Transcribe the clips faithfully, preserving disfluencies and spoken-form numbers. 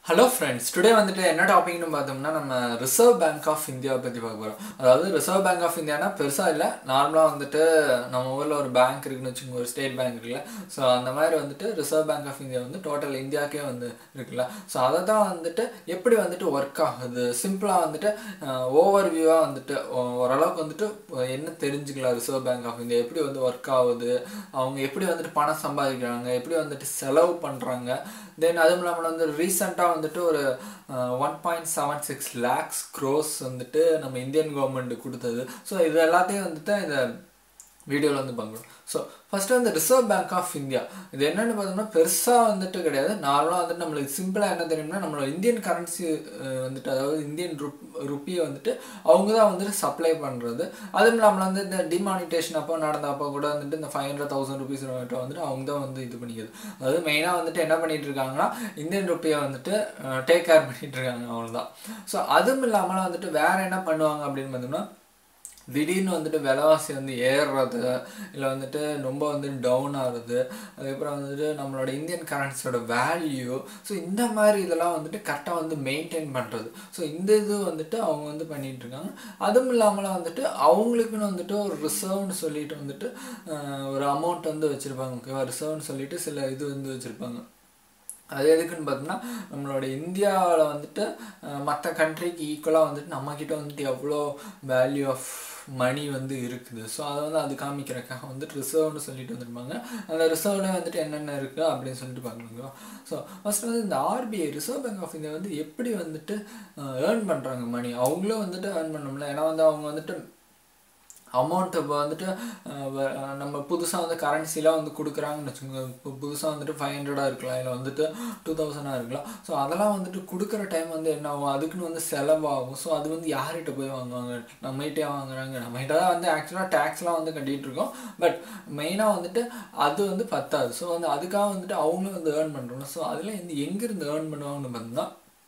Hello friends, today வந்துட்டு என்ன டாபிக்னு பார்த்தோம்னா நம்ம ரிசர்வ் பேங்க் ஆஃப் இந்தியா பற்றி பார்க்க போகிறோம். அதாவது ரிசர்வ் பேங்க் ஆஃப் இந்தியானா பெருசாக இல்லை, நார்மலாக வந்துட்டு நம்ம ஊரில் ஒரு பேங்க் இருக்குன்னு வச்சுக்கோங்க, ஒரு ஸ்டேட் பேங்க் இருக்குல்ல. ஸோ அந்த மாதிரி வந்துட்டு ரிசர்வ் பேங்க் ஆஃப் இந்தியா வந்து டோட்டல் இந்தியாவுக்கே வந்து இருக்குல்ல. ஸோ அதை தான் வந்துட்டு எப்படி வந்துட்டு ஒர்க் ஆகுது, சிம்பிளாக வந்துட்டு ஓவர் வியூவாக வந்துட்டு ஓரளவுக்கு வந்துட்டு என்ன தெரிஞ்சுக்கலாம் ரிசர்வ் பேங்க் ஆஃப் இந்தியா எப்படி வந்து ஒர்க் ஆகுது, அவங்க எப்படி வந்துட்டு பணம் சம்பாதிக்கிறாங்க, எப்படி வந்துட்டு செலவு பண்ணுறாங்க. தென் அதுவும் இல்லாமல் வந்து ரீசெண்டாக வந்துட்டு ஒரு one point seven six lakhs crores வந்துட்டு நம்ம இந்தியன் கவர்மெண்ட் கொடுத்தது. ஸோ இது எல்லாத்தையும் வந்துட்டு இந்த வீடியோவில் வந்து பார்க்குறோம். ஸோ ஃபஸ்ட்டு வந்து ரிசர்வ் பேங்க் ஆஃப் இந்தியா இது என்னென்னு பார்த்தோம்னா பெருசாக வந்துட்டு கிடையாது. நார்மலாக வந்துட்டு நம்மளுக்கு சிம்பிளாக என்ன தெரியும்னா நம்மளோட இந்தியன் கரன்சி வந்துட்டு, அதாவது இந்தியன் ருப் ருப்பியை வந்துட்டு அவங்க தான் வந்துட்டு சப்ளை பண்ணுறது. அதுவும் இல்லாமல் வந்து இந்த டிமானிட்டேஷன் அப்போ நடந்த அப்போ கூட வந்துட்டு இந்த ஃபைவ் ஹண்ட்ரட் தௌசண்ட் ருபீஸ் வந்துட்டு அவங்க தான் வந்து இது பண்ணிக்கிறது. அதாவது மெயினாக வந்துட்டு என்ன பண்ணிகிட்டு இருக்காங்கன்னா இந்தியன் ருப்பியை வந்துட்டு டேக் கேர் பண்ணிகிட்டு இருக்காங்க, அவ்வளோதான். ஸோ அதுவும் இல்லாமல் வந்துட்டு வேறு என்ன பண்ணுவாங்க அப்படின்னு பார்த்தோம்னா திடீர்னு வந்துட்டு விலைவாசி வந்து ஏறுறது, இல்லை வந்துட்டு ரொம்ப வந்து டவுன் ஆகுறது, அதுக்கப்புறம் வந்துட்டு நம்மளோட இந்தியன் கரன்சியோட வேல்யூ, ஸோ இந்த மாதிரி இதெல்லாம் வந்துட்டு கரெக்டாக வந்து மெயின்டைன் பண்ணுறது. ஸோ இந்த இது வந்துட்டு அவங்க வந்து பண்ணிகிட்டு இருக்காங்க. அதுவும் இல்லாமல் வந்துட்டு அவங்களுக்குன்னு வந்துட்டு ஒரு ரிசர்வ்னு சொல்லிட்டு வந்துட்டு ஒரு அமௌண்ட் வந்து வச்சுருப்பாங்க, ஓகேவா. ரிசர்வ்னு சொல்லிட்டு சில இது வந்து வச்சுருப்பாங்க. அது எதுக்குன்னு பார்த்தோம்னா நம்மளோட இந்தியாவில் வந்துட்டு மற்ற கண்ட்ரிக்கு ஈக்குவலாக வந்துட்டு நம்மக்கிட்ட வந்துட்டு எவ்வளோ வேல்யூ ஆஃப் மணி வந்து இருக்குது. ஸோ அதை வந்து அது காமிக்கிறக்காக வந்துட்டு ரிசர்வ்னு சொல்லிட்டு வந்துருப்பாங்க. அந்த ரிசர்வ்ல வந்துட்டு என்னென்ன இருக்குது அப்படின்னு சொல்லிட்டு பார்க்கணுங்களா. ஸோ ஃபஸ்ட்டு வந்து இந்த RBI Reserve Bank of India வந்து எப்படி வந்துட்டு ஏர்ன் பண்ணுறாங்க மணி, அவங்களும் வந்துட்டு ஏர்ன் பண்ணோம்ல. ஏன்னா வந்து அவங்க வந்துட்டு அமௌண்ட் இப்போ வந்துட்டு நம்ம புதுசாக வந்து கரன்சிலாம் வந்து கொடுக்குறாங்கன்னு வச்சுக்கோங்க. இப்போ புதுசாக வந்துட்டு ஃபைவ் ஹண்ட்ரடாக இருக்கலாம், இல்லை வந்துட்டு டூ தௌசண்டாக இருக்கலாம். ஸோ அதெல்லாம் வந்துட்டு கொடுக்குற டைம் வந்து என்ன ஆகும், அதுக்குன்னு வந்து செலவாகும். ஸோ அது வந்து யார்கிட்ட போய் வாங்குவாங்க, நம்மகிட்டே வாங்குறாங்க. நம்மகிட்ட தான் வந்து ஆக்சுவலாக டேக்ஸ்லாம் வந்து கட்டிகிட்டு இருக்கோம். பட் மெயினாக வந்துட்டு அது வந்து பத்தாது. ஸோ வந்து அதுக்காக வந்துட்டு அவங்களும் வந்து ஏர்ன் பண்ணுறோம். ஸோ அதில் வந்து எங்கேருந்து ஏர்ன் பண்ணுவாங்கன்னு பார்த்தோம்னா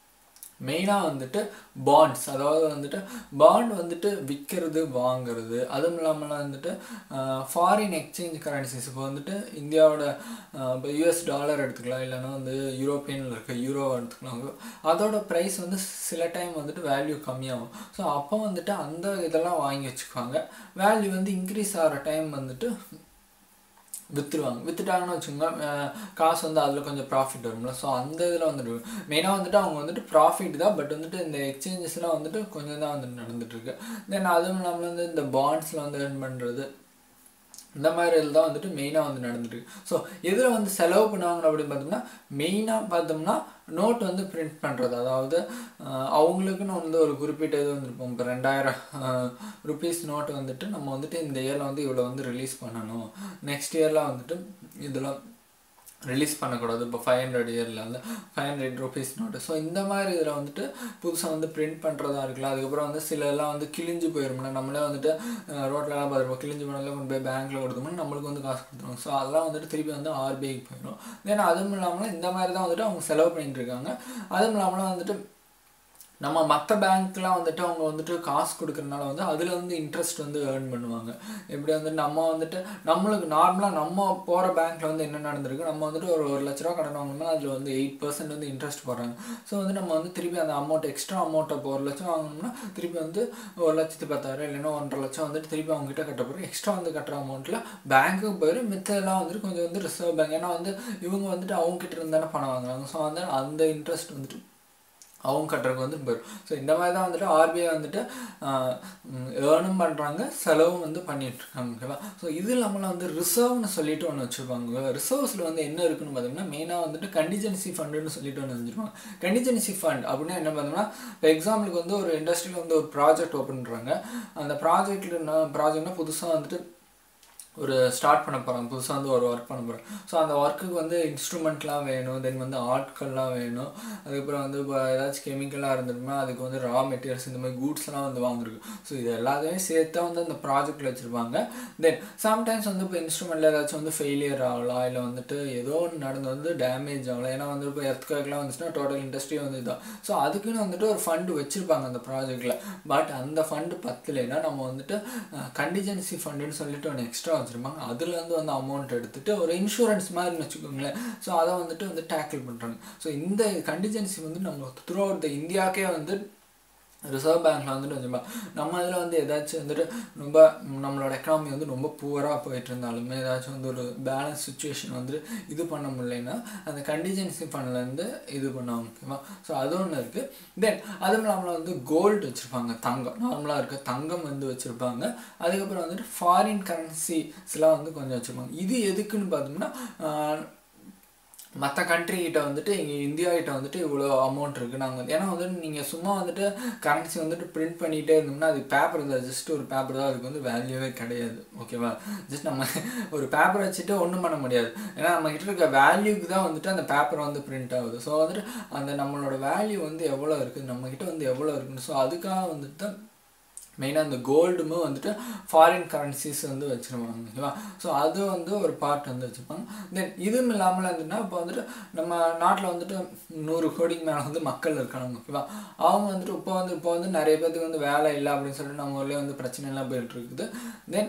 மெயினாக வந்துட்டு பாண்ட்ஸ், அதாவது வந்துட்டு பாண்ட் வந்துட்டு விற்கிறது வாங்கிறது. அதுவும் இல்லாமல் வந்துட்டு ஃபாரின் எக்ஸ்சேஞ்ச் கரன்சிஸ், இப்போ வந்துட்டு இந்தியாவோட இப்போ யூஎஸ் டாலர் எடுத்துக்கலாம், இல்லைன்னா வந்து யூரோப்பியனில் இருக்க யூரோ எடுத்துக்கலாம். அதோட ப்ரைஸ் வந்து சில டைம் வந்துட்டு வேல்யூ கம்மியாகும். ஸோ அப்போ வந்துட்டு அந்த இதெல்லாம் வாங்கி வச்சுக்குவாங்க. வேல்யூ வந்து இன்க்ரீஸ் ஆகிற டைம் வந்துட்டு விற்றுருவாங்க. விற்றுட்டாங்கன்னு வச்சுக்கோங்க, காசு வந்து அதில் கொஞ்சம் ப்ராஃபிட் வரும்ல. ஸோ அந்த இதில் வந்துட்டு மெயினாக வந்துட்டு அவங்க வந்துட்டு ப்ராஃபிட் தான். பட் வந்துட்டு இந்த எக்ஸ்சேஞ்சஸ்லாம் வந்துட்டு கொஞ்சம் தான் வந்துட்டு நடந்துகிட்ருக்கு. தென் அதுவும் இல்லாமல் வந்து இந்த பாண்ட்ஸில் வந்து ஏர்ன் பண்ணுறது, இந்த மாதிரி இதில் தான் வந்துட்டு மெயினாக வந்து நடந்துட்டுருக்கு. ஸோ எதில் வந்து செலவு பண்ணுவாங்க அப்படின்னு பார்த்தோம்னா மெயினாக பார்த்தோம்னா நோட் வந்து பிரிண்ட் பண்ணுறது. அதாவது அவங்களுக்குன்னு வந்து ஒரு குறிப்பிட்ட இது வந்துருப்போம். இப்போ ரெண்டாயிரம் ருபீஸ் நோட்டு வந்துட்டு நம்ம வந்துட்டு இந்த இயரில் வந்து இவ்வளோ வந்து ரிலீஸ் பண்ணணும், நெக்ஸ்ட் இயரில் வந்துட்டு இதெல்லாம் ரிலீஸ் பண்ணக்கூடாது. இப்போ ஃபைவ் ஹண்ட்ரட் இயரில் வந்து five hundred rupees note. So இந்த மாதிரி இதில் வந்துட்டு புதுசாக வந்து பிரிண்ட் பண்ணுறதா இருக்கலாம். அதுக்கப்புறம் வந்து சில எல்லாம் வந்து கிழிஞ்சு போயிரும்னா நம்மளே வந்துட்டு ரோட்லலாம் பார்த்துருப்போம், கிழிஞ்சு போனாலும் கொண்டு போய் பேங்க்கில் கொடுத்தோம்னா நம்மளுக்கு வந்து காசு கொடுத்துருவோம். ஸோ அதெல்லாம் வந்துட்டு திருப்பி வந்து ஆர்பிஐக்கு போயிடும். ஏன்னா அதுவும் இல்லாமல் இந்த மாதிரி தான் வந்துட்டு அவங்க செலவு பண்ணிட்டு இருக்காங்க. அதுவும் இல்லாமல் வந்துட்டு நம்ம மற்ற பேங்க்லாம் வந்துட்டு அவங்க வந்துட்டு காசு கொடுக்குறதுனால வந்து அதில் வந்து இன்ட்ரெஸ்ட் வந்து ஏர்ன் பண்ணுவாங்க. எப்படி வந்துட்டு நம்ம வந்துட்டு நம்மளுக்கு நார்மலாக நம்ம போகிற பேங்க்கில் வந்து என்ன நடந்திருக்கு, நம்ம வந்துட்டு ஒரு ஒரு லட்ச ரூபா கடன் வாங்கினோம்னா அதில் வந்து எயிட் பர்சன்ட் வந்து இன்ட்ரெஸ்ட் போடுறாங்க. ஸோ வந்து நம்ம வந்து திருப்பி அந்த அமௌண்ட் எக்ஸ்ட்ரா அமௌண்ட்டை இப்போ ஒரு லட்சம் வாங்கினோம்னா திருப்பி வந்து ஒரு லட்சத்து பத்தாயிரம் இல்லைன்னா ஒன்றரை லட்சம் வந்துட்டு திருப்பி அவங்ககிட்ட கட்ட போகிறோம். எக்ஸ்ட்ரா வந்து கட்டுற அமௌண்ட்டில் பேங்க்குக்கு போயிடும். மித்தெல்லாம் வந்துட்டு கொஞ்சம் வந்து ரிசர்வ் பேங்க், ஏன்னா வந்து இவங்க வந்துட்டு அவங்ககிட்ட இருந்தானே பணம் வாங்குறாங்க. ஸோ வந்து அந்த இன்ட்ரெஸ்ட் வந்துட்டு அவங்க கட்டுறதுக்கு வந்து போயிடும். ஸோ இந்த மாதிரி தான் வந்துட்டு ஆர்பிஐ வந்துட்டு ஏர்னும் பண்ணுறாங்க, செலவும் வந்து பண்ணிகிட்ருக்காங்க, ஓகேவா. ஸோ இது இல்லாமல் வந்து ரிசர்வ்னு சொல்லிட்டு ஒன்று வச்சுருப்பாங்க. ரிசர்வ்ஸில் வந்து என்ன இருக்குன்னு பார்த்தோம்னா மெயினாக வந்துட்டு கண்டிஜென்சி ஃபண்டுன்னு சொல்லிட்டு ஒன்று வச்சுருப்பாங்க. கண்டிஜென்சி ஃபண்ட் அப்படின்னா என்ன பார்த்தோம்னா, இப்போ எக்ஸாம்பிளுக்கு வந்து ஒரு இண்டஸ்ட்ரியில் வந்து ஒரு ப்ராஜெக்ட் ஓப்பன் பண்ணுறாங்க. அந்த ப்ராஜெக்டில் என்ன ப்ராஜெக்ட்னா புதுசாக வந்துட்டு ஒரு ஸ்டார்ட் பண்ண போகிறாங்க, புதுசாக வந்து ஒரு ஒர்க் பண்ண போகிறாங்க. ஸோ அந்த ஒர்க்குக்கு வந்து இன்ஸ்ட்ருமெண்ட்லாம் வேணும், தென் வந்து ஆட்கள்லாம் வேணும். அதுக்கப்புறம் வந்து இப்போ ஏதாச்சும் கெமிக்கலாக இருந்துருக்குன்னா அதுக்கு வந்து ரா மெட்டீரியல்ஸ் இந்த மாதிரி கூட்ஸ்லாம் வந்து வாங்கிருக்கு. ஸோ இது எல்லாத்தையுமே சேர்த்தா வந்து அந்த ப்ராஜெக்டில் வச்சுருப்பாங்க. தென் சம்டைம்ஸ் வந்து இப்போ இன்ஸ்ட்ருமெண்ட்டில் ஏதாச்சும் வந்து ஃபெயிலியர் ஆகலாம், இல்லை வந்துட்டு ஏதோ ஒன்று நடந்து வந்து டேமேஜ் ஆகலாம். ஏன்னா வந்து இப்போ எர்த்குவேக்லாம் வந்துச்சுன்னா டோட்டல் இண்டஸ்ட்ரி வந்து இதான். ஸோ அதுக்குன்னு வந்துட்டு ஒரு ஃபண்டு வச்சுருப்பாங்க அந்த ப்ராஜெக்டில். பட் அந்த ஃபண்டு பத்தலைன்னா நம்ம வந்துட்டு கண்டிஜென்சி ஃபண்டுன்னு சொல்லிட்டு ஒன்று எக்ஸ்ட்ரா வச்சுருப்பாங்க, அதுலேருந்து வந்து அமௌண்ட் எடுத்துகிட்டு ஒரு இன்சூரன்ஸ் மாதிரின்னு வச்சுக்கோங்களேன். ஸோ அதை வந்துட்டு வந்து டேக்கிள் பண்ணுறாங்க. ஸோ இந்த கண்டிஜென்சி வந்து நம்ம த்ரூ அவுட் த இந்தியாவுக்கே வந்து ரிசர்வ் பேங்க்கில் வந்துட்டு வச்சுருப்பாங்க. நம்ம இதில் வந்து ஏதாச்சும் வந்துட்டு ரொம்ப நம்மளோட எக்கனாமி வந்து ரொம்ப புவராக போயிட்டு இருந்தாலுமே ஏதாச்சும் வந்து ஒரு பேலன்ஸ் சுச்சுவேஷன் வந்து இது பண்ண முடியலைன்னா அந்த கண்டிஜென்சி ஃபண்ட்லேருந்து இது பண்ணுவாங்க. ஓகேவா? ஸோ அது ஒன்று இருக்குது. தென் அதுவும் இல்லாமல் வந்து கோல்டு வச்சுருப்பாங்க, தங்கம் நார்மலாக இருக்க தங்கம் வந்து வச்சுருப்பாங்க. அதுக்கப்புறம் வந்துட்டு ஃபாரின் கரன்சிஸ்லாம் வந்து கொஞ்சம் வச்சுருப்பாங்க. இது எதுக்குன்னு பார்த்தோம்னா மற்ற கண்ட்ரிகிட்ட வந்துட்டு இங்கே இந்தியாகிட்ட வந்துட்டு இவ்வளோ அமௌண்ட் இருக்குது நாங்கள் வந்து, ஏன்னா வந்துட்டு நீங்கள் சும்மா வந்துட்டு கரன்சி வந்துட்டு பிரிண்ட் பண்ணிகிட்டே இருந்தோம்னா அது பேப்பர் தான், ஜஸ்ட் ஒரு பேப்பர் தான், அதுக்கு வந்து வேல்யூவே கிடையாது. ஓகேவா? ஜஸ்ட் நம்ம ஒரு பேப்பர் வச்சுட்டு ஒன்றும் பண்ண முடியாது. ஏன்னா நம்மக்கிட்ட இருக்க வேல்யூக்கு தான் வந்துட்டு அந்த பேப்பர் வந்து பிரிண்ட் ஆகுது. ஸோ வந்துட்டு அந்த நம்மளோட வேல்யூ வந்து எவ்வளோ இருக்குது, நம்மக்கிட்ட வந்து எவ்வளோ இருக்குன்னு, ஸோ அதுக்காக வந்துட்டு தான் மெயினாக அந்த கோல்டுமே வந்துட்டு ஃபாரின் கரன்சிஸ் வந்து வச்சுருவாங்க. ஓகேவா? ஸோ அது வந்து ஒரு பார்ட் வந்து வச்சுருப்பாங்க. தென் இதுவும் இல்லாமல் இருந்துன்னா இப்போ வந்துட்டு நம்ம நாட்டில் வந்துட்டு நூறு கோடிக்கு மேலே வந்து மக்கள் இருக்காங்க. ஓகேவா? அவங்க வந்துட்டு இப்போ வந்து இப்போ வந்து நிறைய பேருக்கு வந்து வேலை இல்லை அப்படின்னு சொல்லிட்டு நம்ம ஊர்லேயே வந்து பிரச்சனை எல்லாம் போயிட்டு இருக்குது. தென்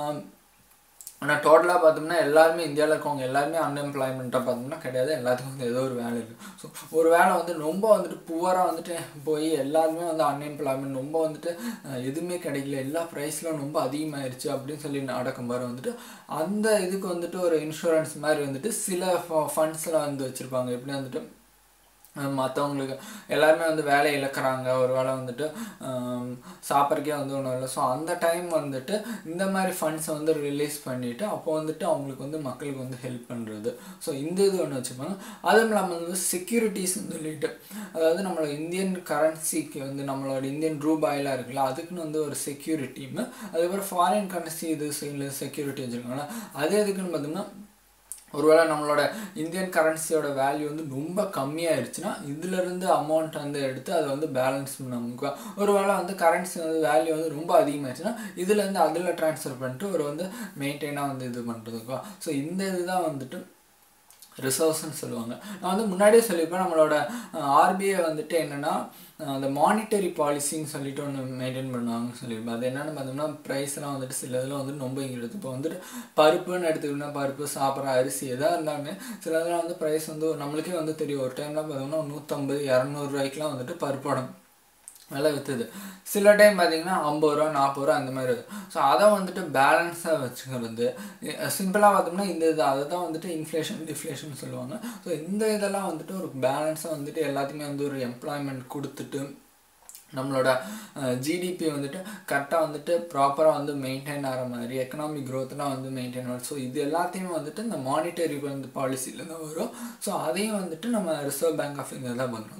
ஆனால் டோட்டலாக பார்த்தோம்னா எல்லாருமே இந்தியாவில் இருக்கவங்க எல்லாருமே அன்எம்ப்ளாய்மெண்ட்டாக பார்த்தோம்னா கிடையாது, எல்லாத்துக்கும் வந்து ஏதோ ஒரு வேலை இருக்குது. ஸோ ஒரு வேலை வந்து ரொம்ப வந்துட்டு புவராக வந்துட்டு போய் எல்லாருமே வந்து அன்எம்ப்ளாய்மெண்ட் ரொம்ப வந்துட்டு எதுவுமே கிடைக்கல, எல்லா ப்ரைஸ்லாம் ரொம்ப அதிகமாகிடுச்சு அப்படின்னு சொல்லி நடக்கும்போது வந்துட்டு அந்த இதுக்கு வந்துட்டு ஒரு இன்சூரன்ஸ் மாதிரி வந்துட்டு சில ஃபண்ட்ஸ்லாம் வந்து வச்சுருப்பாங்க. எப்படி வந்துட்டு மற்றவங்களுக்கு எல்லாருமே வந்து வேலை இழக்கிறாங்க, ஒரு வேளை வந்துட்டு சாப்பிட்றக்கே வந்து ஒன்றும் இல்லை. ஸோ அந்த டைம் வந்துட்டு இந்த மாதிரி ஃபண்ட்ஸை வந்து ரிலீஸ் பண்ணிவிட்டு அப்போ வந்துட்டு அவங்களுக்கு வந்து மக்களுக்கு வந்து ஹெல்ப் பண்ணுறது. ஸோ இந்த இது ஒன்று வச்சுப்பாங்க. அதுவும் இல்லாமல் வந்து செக்யூரிட்டிஸ்ன்னு சொல்லிட்டு, அதாவது நம்மளோட இந்தியன் கரன்சிக்கு வந்து நம்மளோட இந்தியன் ரூபாயெலாம் இருக்குல்ல, அதுக்குன்னு வந்து ஒரு செக்யூரிட்டின்னு, அதுக்கப்புறம் ஃபாரின் கரன்சி இது செக்யூரிட்டி வச்சுருக்காங்களா, அது எதுக்குன்னு பார்த்தோம்னா ஒருவேளை நம்மளோட இந்தியன் கரன்சியோட வேல்யூ வந்து ரொம்ப கம்மியாகிடுச்சுன்னா இதுலேருந்து அமௌண்ட் வந்து எடுத்து அதை வந்து பேலன்ஸ் பண்ண, ஒருவேளை வந்து கரன்சி வந்து வேல்யூ வந்து ரொம்ப அதிகமாகிடுச்சுன்னா இதுலேருந்து அதில் ட்ரான்ஸ்ஃபர் பண்ணிட்டு ஒரு வந்து மெயின்டைனாக வந்து இது பண்ணுறதுக்கா. ஸோ இந்த இதுதான் வந்துட்டு ரிசர்வ்ஸ்ன்னு சொல்லுவாங்க. நான் வந்து முன்னாடியே சொல்லியிருப்பேன், நம்மளோட ஆர்பிஐ வந்துட்டு என்னென்னா அந்த மானிட்டரி பாலிசின்னு சொல்லிட்டு ஒன்று மெயின்டைன் பண்ணுவாங்கன்னு சொல்லியிருப்பேன். அது என்னென்னு பார்த்தோம்னா ப்ரைஸ்லாம் வந்துட்டு சில இதில் வந்து ரொம்ப இங்கே எடுத்து, இப்போ வந்துட்டு பருப்புன்னு எடுத்துக்கிட்டோம்னா பருப்பு சாப்பிட்ற அரிசி எதாக இருந்தாலுமே சில இதெல்லாம் வந்து ப்ரைஸ் வந்து நம்மளுக்கே வந்து தெரியும். ஒரு டைம்லாம் பார்த்தோம்னா நூற்றம்பது இரநூறுவாய்க்குலாம் வந்துட்டு பருப்போட விலை விற்றுது. சில டைம் பார்த்திங்கன்னா ஐம்பது ரூபா நாற்பது ரூபா அந்த மாதிரி இருக்குது. ஸோ அதை வந்துட்டு பேலன்ஸாக வச்சுக்கிறது சிம்பிளாக பார்த்தோம்னா இந்த இது அதை தான் வந்துட்டு இன்ஃப்ளேஷன் டிஃப்ளேஷன் சொல்லுவாங்க. ஸோ இந்த இதெல்லாம் வந்துட்டு ஒரு பேலன்ஸாக வந்துட்டு எல்லாத்தையுமே வந்து ஒரு எம்ப்ளாய்மெண்ட் கொடுத்துட்டு நம்மளோட ஜிடிபி வந்துட்டு கரெக்டாக வந்துட்டு ப்ராப்பராக வந்து மெயின்டைன் ஆகிற மாதிரி எக்கனாமிக் க்ரோத்லாம் வந்து மெயின்டைன் ஆகும். ஸோ இது எல்லாத்தையுமே வந்துட்டு இந்த மானிட்டரி வந்து பாலிசியில் தான் வரும். ஸோ அதையும் வந்துட்டு நம்ம ரிசர்வ் பேங்க் ஆஃப் இந்தியா தான் பண்ணுறோம்.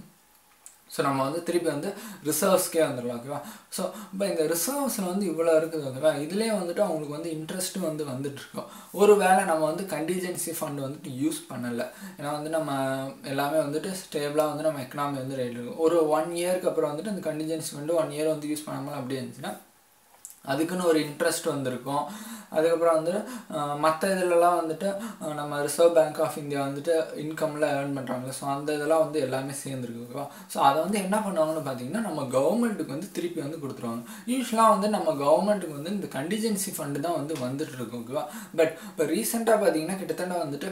ஸோ நம்ம வந்து திருப்பி வந்து ரிசர்வ்ஸ்க்கே வந்துடலாம். ஓகேவா? ஸோ இப்போ இந்த ரிசர்வ்ஸில் வந்து இவ்வளோ இருக்குது. ஓகேவா? இதுலேயே வந்துட்டு அவங்களுக்கு வந்து இன்ட்ரெஸ்ட்டும் வந்து வந்துட்டுருக்கோம். ஒரு வேளை நம்ம வந்து கண்டிஜென்சி ஃபண்ட் வந்துட்டு யூஸ் பண்ணலை, ஏன்னா வந்து நம்ம எல்லாமே வந்துட்டு ஸ்டேபிளாக வந்து நம்ம எக்கனாமி வந்து ரேட் இருக்கும். ஒரு ஒன் இயருக்கு அப்புறம் வந்துட்டு அந்த கண்டிஜென்சி ஃபண்டு ஒன் இயர் வந்து யூஸ் பண்ணாமல் அப்படி இருந்துச்சுன்னா அதுக்குன்னு ஒரு இன்ட்ரெஸ்ட் வந்திருக்கும். அதுக்கப்புறம் வந்து மற்ற இதிலலாம் வந்துட்டு நம்ம ரிசர்வ் பேங்க் ஆஃப் இந்தியா வந்துட்டு இன்கம்ல ஏர்ன் பண்ணுறாங்க. ஸோ அந்த இதெல்லாம் வந்து எல்லாமே சேர்ந்துருக்கு. ஓகேவா? ஸோ அதை வந்து என்ன பண்ணுவாங்கன்னு பார்த்தீங்கன்னா நம்ம கவர்மெண்ட்டுக்கு வந்து திருப்பி வந்து கொடுத்துருவாங்க. யூஸ்வலாக வந்து நம்ம கவர்மெண்ட்டுக்கு வந்து இந்த கண்டிஜென்சி ஃபண்டு தான் வந்து வந்துட்டு இருக்கும். ஓகேவா? பட் இப்போ ரீசெண்டாக பார்த்தீங்கன்னா கிட்டத்தட்ட வந்துட்டு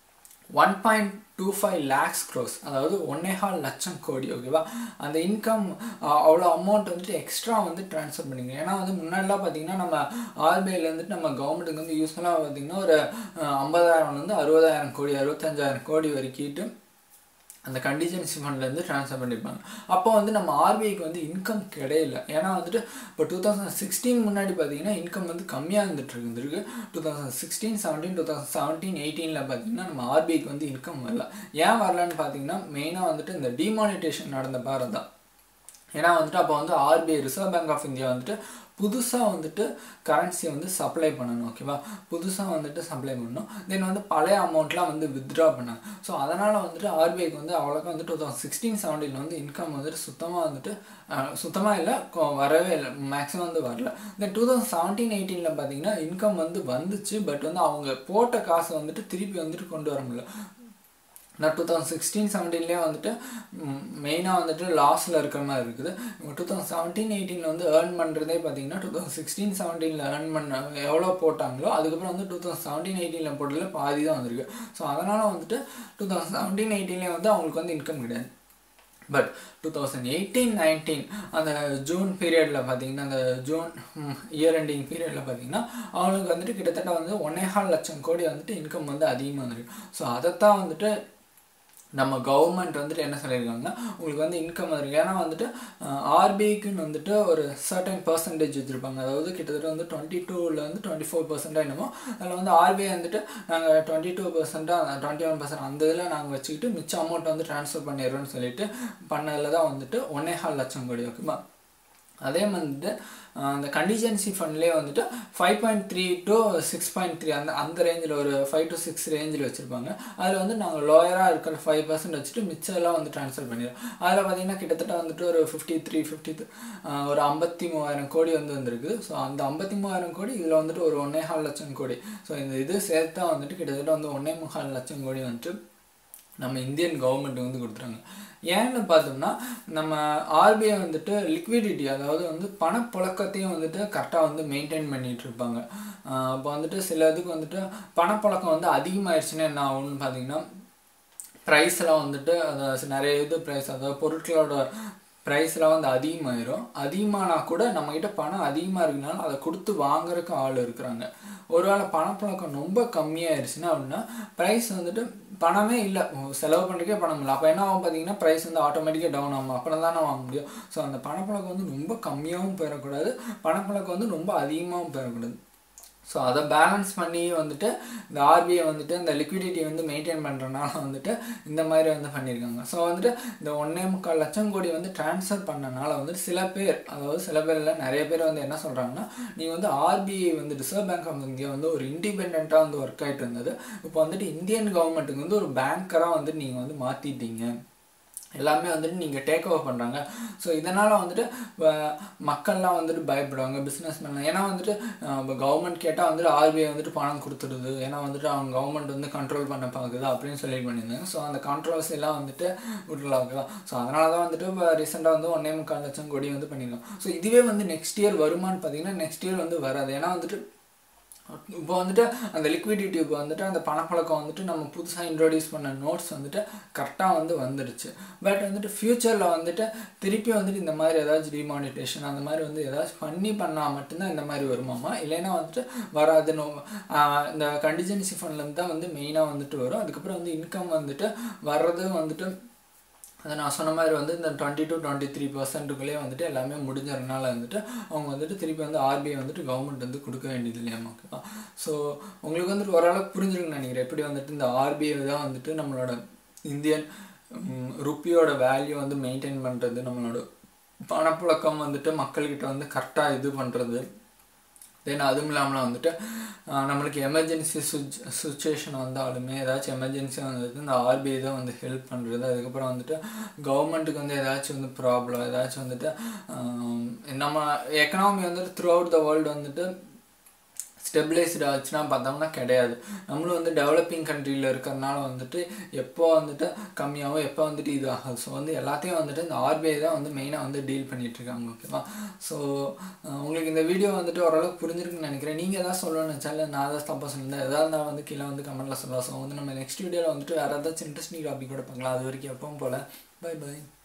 one point two five lakhs crores, அதாவது ஒன்னே கால் லட்சம் கோடி. ஓகேவா? அந்த இன்கம் அவ்வளோ அமௌண்ட் வந்துட்டு எக்ஸ்ட்ரா வந்து ட்ரான்ஸ்ஃபர் பண்ணிங்க. ஏன்னா வந்து முன்னாடிலாம் பார்த்தீங்கன்னா நம்ம ஆர்பிஐல வந்துட்டு நம்ம கவர்மெண்ட்டுக்கு வந்து யூஸ்ஃபுல்லாக பார்த்தீங்கன்னா ஒரு ஐம்பதாயிரம்லேருந்து அறுபதாயிரம் கோடி அறுபத்தஞ்சாயிரம் கோடி வரைக்கும் அந்த கண்டிஜென்சி ஃபண்ட்லேருந்து ட்ரான்ஸ்ஃபர் பண்ணியிருப்பாங்க. அப்போ வந்து நம்ம ஆர்பிஐக்கு வந்து இன்கம் கிடையில. ஏன்னா வந்துட்டு இப்போ டூ தௌசண்ட் சிக்ஸ்டீன் முன்னாடி பார்த்தீங்கன்னா இன்கம் வந்து கம்மியாக இருந்துட்டு இருந்துருக்கு. Two thousand sixteen seventeen two thousand seventeen எயிட்டீனில் பார்த்தீங்கன்னா நம்ம ஆர்பிஐக்கு வந்து இன்கம் வரல. ஏன் வரலன்னு பார்த்தீங்கன்னா மெயினாக வந்துட்டு இந்த டிமானிட்டேஷன் நடந்த பாரம் தான். ஏன்னா வந்துட்டு அப்போ வந்து RBI Reserve Bank of India வந்துட்டு புதுசாக வந்துட்டு கரன்சியை வந்து சப்ளை பண்ணணும். ஓகேவா? புதுசாக வந்துட்டு சப்ளை பண்ணணும். தென் வந்து பழைய அமௌண்ட்லாம் வந்து வித்ட்ரா பண்ணாங்க. ஸோ அதனால் வந்துட்டு ஆர்பிஐக்கு வந்து அவ்வளோக்கா வந்து டூ தௌசண்ட் சிக்ஸ்டீன் செவன்டீனில் வந்து இன்கம் வந்துட்டு சுத்தமாக வந்துட்டு சுத்தமாக இல்லை, வரவே இல்லை, மேக்ஸிமம் வந்து வரல. தென் டூ தௌசண்ட் செவன்டீன் எயிட்டீனில் பார்த்தீங்கன்னா இன்கம் வந்து வந்துச்சு. பட் வந்து அவங்க போட்ட காசை வந்துட்டு திருப்பி வந்துட்டு கொண்டு வர முடியல. நான் டூ தௌசண்ட் சிக்ஸ்டீன் செவன்டீன்லேயே வந்துட்டு மெயினாக வந்துட்டு லாஸில் இருக்கிற மாதிரி இருக்குது. இவங்க டூ தௌசண்ட் செவன்டீன் எயிட்டீனில் வந்து ஏர்ன் பண்ணுறதே பார்த்தீங்கன்னா டூ தௌசண்ட் சிக்ஸ்டீன் செவன்டீனில் ஏர்ன் பண்ண எவ்வளோ போட்டாங்களோ அதுக்கப்புறம் வந்து டூ தௌசண்ட் செவன்டீன் எயிட்டீனில் போட்டதில் பாதி தான் வந்திருக்கு. ஸோ அதனால் வந்துட்டு டூ தௌசண்ட் செவன்டீன் எயிட்டீன்லேயே வந்து அவங்களுக்கு வந்து இன்கம் கிடையாது. But two thousand eighteen nineteen அந்த ஜூன் பீரியடில் பார்த்தீங்கன்னா அந்த ஜூன் இயர் எண்டிங் பீரியடில் பார்த்தீங்கன்னா அவங்களுக்கு வந்துட்டு கிட்டத்தட்ட வந்து ஒன்னேகால் லட்சம் கோடி வந்துட்டு இன்கம் வந்து அதிகமாக வந்துருக்கு. ஸோ அதைத்தான் வந்துட்டு நம்ம கவர்மெண்ட் வந்துட்டு என்ன சொல்லியிருக்காங்கன்னா உங்களுக்கு வந்து இன்கம் இருக்குது. ஏன்னா வந்துட்டு ஆர்பிஐக்குன்னு வந்துட்டு ஒரு சர்டன் பர்சன்டேஜ் வச்சுருப்பாங்க. அதாவது கிட்டத்தட்ட வந்து டுவெண்ட்டி டூவில் வந்து டுவெண்ட்டி ஃபோர் பர்சென்ட்டாக என்னமோ அதில் வந்து ஆர்பிஐ வந்துட்டு நாங்கள் டுவெண்ட்டி டூ பர்சென்ட்டாக டுவெண்ட்டி ஒன் பர்சன்ட் அந்த இதில் நாங்கள் வச்சுக்கிட்டு மிச்ச அமௌண்ட் வந்து ட்ரான்ஸ்ஃபர் பண்ணிடுறோன்னு சொல்லிட்டு பண்ணதில் தான் வந்துட்டு ஒன்னேகால் லட்சம் கோடி ஓகேவா. அதே வந்துட்டு அந்த கண்டிஜென்சி ஃபண்ட்லேயே வந்துட்டு five point three to six point three அந்த அந்த ரேஞ்சில் ஒரு ஃபைவ் டு சிக்ஸ் ரேஞ்சில் வச்சுருப்பாங்க. அதில் வந்து நாங்கள் லோயராக இருக்கிற ஃபைவ் பர்சன்ட் வச்சுட்டு மிச்சம்லாம் வந்து ட்ரான்ஸ்ஃபர் பண்ணிடுறோம். அதில் பார்த்தீங்கன்னா கிட்டத்தட்ட வந்துட்டு ஒரு ஃபிஃப்டி த்ரீ ஃபிஃப்டி ஒரு ஐம்பத்தி மூவாயிரம் கோடி வந்து வந்திருக்கு. ஸோ அந்த ஐம்பத்தி மூவாயிரம் கோடி இதில் வந்துட்டு ஒரு ஒன்னேகால் லட்சம் கோடி. ஸோ இந்த இது சேர்த்தா வந்துட்டு கிட்டத்தட்ட வந்து ஒன்னே முக்கால் லட்சம் கோடி வந்துட்டு நம்ம இந்தியன் கவர்மெண்ட் வந்து கொடுத்துறாங்க. ஏன்னு பார்த்தோம்னா நம்ம ஆர்பிஐ வந்துட்டு லிக்விடிட்டி அதாவது வந்து பணப்புழக்கத்தையும் வந்துட்டு கரெக்டாக வந்து மெயின்டைன் பண்ணிகிட்டு இருப்பாங்க. இப்போ வந்துட்டு சில இதுக்கு வந்துட்டு பணப்புழக்கம் வந்து அதிகமாகிடுச்சுன்னா என்ன ஆகும்னு பார்த்தீங்கன்னா ப்ரைஸ்லாம் வந்துட்டு அதாவது நிறைய இது ப்ரைஸ் அதாவது பொருட்களோட ப்ரைஸ்லாம் வந்து அதிகமாகிடும். அதிகமானா கூட நம்மக்கிட்ட பணம் அதிகமாக இருக்குனாலும் அதை கொடுத்து வாங்குறதுக்கு ஆள் இருக்கிறாங்க. ஒருவேளை பணப்புழக்கம் ரொம்ப கம்மியாகிடுச்சுன்னா அப்படின்னா ப்ரைஸ் வந்துட்டு பணமே இல்லை, செலவு பண்ணுறதுக்கே பணம் இல்லை. அப்போ என்ன ஆகும் பார்த்தீங்கன்னா ப்ரைஸ் வந்து ஆட்டோமேட்டிக்காக டவுன் ஆகும். அப்புறம் தானே வாங்க முடியும். ஸோ அந்த பணப்புழக்கம் வந்து ரொம்ப கம்மியாகவும் போயிடக்கூடாது, பணப்புழக்கம் வந்து ரொம்ப அதிகமாகவும் போயிடக்கூடாது. ஸோ அதை பேலன்ஸ் பண்ணி வந்துட்டு இந்த ஆர்பிஐ வந்துட்டு இந்த லிக்விடிட்டி வந்து மெயின்டைன் பண்ணுறதுனால வந்துட்டு இந்த மாதிரி வந்து பண்ணியிருக்காங்க. ஸோ வந்துட்டு இந்த ஒன்றே முக்கால் லட்சம் கோடி வந்து ட்ரான்ஸ்ஃபர் பண்ணனால வந்துட்டு சில பேர் அதாவது சில பேர் இல்லை நிறைய பேர் வந்து என்ன சொல்கிறாங்கன்னா நீங்கள் வந்து ஆர்பிஐ வந்து ரிசர்வ் பேங்க் ஆஃப் இந்தியா வந்து ஒரு இண்டிபெண்ட்டாக வந்து ஒர்க் ஆகிட்டு இருந்தது. இப்போ வந்துட்டு இந்தியன் கவர்மெண்ட்டுக்கு வந்து ஒரு பேங்கராக வந்துட்டு நீங்கள் வந்து மாற்றிட்டீங்க, எல்லாமே வந்துட்டு நீங்கள் டேக் ஓவர் பண்ணுறாங்க. ஸோ இதனால் வந்துட்டு மக்கள்லாம் வந்துட்டு பயப்படுவாங்க, பிஸ்னஸ் மேன்லாம். ஏன்னா வந்துட்டு இப்போ கவர்மெண்ட் கேட்டால் வந்துட்டு ஆர்பிஐ வந்துட்டு பணம் கொடுத்துடுது, ஏன்னா வந்துட்டு அவங்க கவர்மெண்ட் வந்து கண்ட்ரோல் பண்ண பார்க்குது அப்படின்னு சொல்லி பண்ணியிருந்தாங்க. ஸோ அந்த கான்ட்ரவர்சி எல்லாம் வந்துட்டு விட்டுலாங்க. ஸோ அதனால தான் வந்துட்டு இப்போ ரீசெண்டாக வந்து ஒன்றே முக்கால் லட்சம் கோடி வந்து பண்ணியிருக்கோம். ஸோ இதுவே வந்து நெக்ஸ்ட் இயர் வருமானு பார்த்தீங்கன்னா நெக்ஸ்ட் இயர் வந்து வராது. ஏன்னா வந்துட்டு இப்போ வந்துட்டு அந்த லிக்விடிட்டி இப்போ வந்துட்டு அந்த பணப்பழக்கம் வந்துட்டு நம்ம புதுசாக இன்ட்ரோடியூஸ் பண்ண நோட்ஸ் வந்துட்டு கரெக்டாக வந்து வந்துடுச்சு. பட் வந்துட்டு ஃப்யூச்சரில் வந்துட்டு திருப்பி வந்துட்டு இந்த மாதிரி ஏதாச்சும் டிமானிட்டேஷன் அந்த மாதிரி வந்து ஏதாச்சும் பண்ணி பண்ணால் மட்டும்தான் இந்த மாதிரி வருமாமா, இல்லைன்னா வந்துட்டு வராதுன்னு. இந்த கண்டிஜென்சி ஃபண்ட்லேருந்து தான் வந்து மெயினாக வந்துட்டு வரும். அதுக்கப்புறம் வந்து இன்கம் வந்துட்டு வர்றது வந்துட்டு அதை நான் சொன்ன மாதிரி வந்து இந்த டுவெண்ட்டி டு டுவெண்ட்டி த்ரீ பர்சன்ட்டுக்குள்ளேயே வந்துட்டு எல்லாமே முடிஞ்சதுனால வந்துட்டு அவங்க வந்துட்டு திருப்பி வந்து ஆர்பிஐ வந்துட்டு கவர்மெண்ட் வந்து கொடுக்க வேண்டியது இல்லையா ஓகேவா. ஸோ உங்களுக்கு வந்துட்டு ஓரளவுக்கு புரிஞ்சிருக்குன்னு நினைக்கிறேன் எப்படி வந்துட்டு இந்த ஆர்பிஐ தான் வந்துட்டு நம்மளோட இந்தியன் ருப்பியோட வேல்யூ வந்து மெயின்டைன் பண்ணுறது, நம்மளோட பணப்புழக்கம் வந்துட்டு மக்கள்கிட்ட வந்து கரெக்டாக இது பண்ணுறது. தென் அதுவும் இல்லாமல் வந்துட்டு நம்மளுக்கு எமர்ஜென்சி சுச் சுச்சுவேஷன் வந்தாலுமே ஏதாச்சும் எமர்ஜென்சி வந்துட்டு இந்த ஆர்பிஐ தான் வந்து ஹெல்ப் பண்ணுறது. அதுக்கப்புறம் வந்துட்டு கவர்மெண்ட்டுக்கு வந்து ஏதாச்சும் வந்து ப்ராப்ளம் ஏதாச்சும் வந்துட்டு நம்ம எக்கனாமி வந்துட்டு த்ரூ அவுட் த வேர்ல்டு வந்துட்டு ஸ்டெபிளைஸ்டு ஆச்சுன்னா பார்த்தோம்னா கிடையாது. நம்மளும் வந்து டெவலப்பிங் கண்ட்ரியில் இருக்கிறதுனால வந்துட்டு எப்போ வந்துட்டு கம்மியாகவும் எப்போ வந்துட்டு இது ஆகும். ஸோ வந்து எல்லாத்தையும் வந்துட்டு இந்த ஆர்பிஐ தான் வந்து மெயினாக வந்து டீல் பண்ணிகிட்ருக்காங்க ஓகேவா. ஸோ உங்களுக்கு இந்த வீடியோ வந்துட்டு ஓரளவுக்கு புரிஞ்சிருக்குன்னு நினைக்கிறேன். நீங்கள் எதாவது சொல்லணும்னு நினச்சால நான் ஏதாவது தப்பாக சொல்லியிருந்தேன் எதாவது இருந்தால் வந்து கீழே வந்து கமெண்ட்டில் சொல்லலாம். ஸோ வந்து நம்ம நெக்ஸ்ட் வீடியோவில் வந்துட்டு வேறு ஏதாச்சும் இன்ட்ரெஸ்டிங் டாபிக் கூட பார்க்கலாம். அது வரைக்கும் எப்பவும் போல் பை பை.